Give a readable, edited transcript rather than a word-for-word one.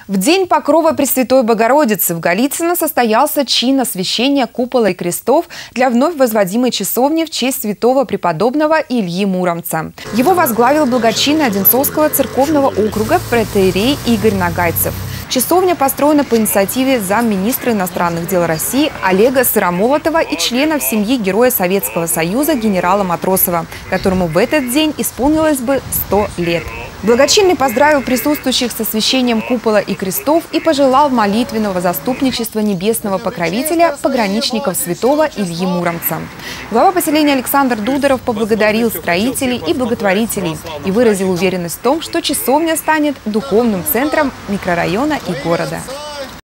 В день Покрова Пресвятой Богородицы в Голицыно состоялся чин освящения купола и крестов для вновь возводимой часовни в честь святого преподобного Ильи Муромца. Его возглавил благочинный Одинцовского церковного округа протоиерей Игорь Нагайцев. Часовня построена по инициативе замминистра иностранных дел России Олега Сыромолотова и членов семьи Героя Советского Союза генерала Матросова, которому в этот день исполнилось бы 100 лет. Благочинный поздравил присутствующих с освящением купола и крестов и пожелал молитвенного заступничества небесного покровителя пограничников святого Ильи Муромца. Глава поселения Александр Дударов поблагодарил строителей и благотворителей и выразил уверенность в том, что часовня станет духовным центром микрорайона и города.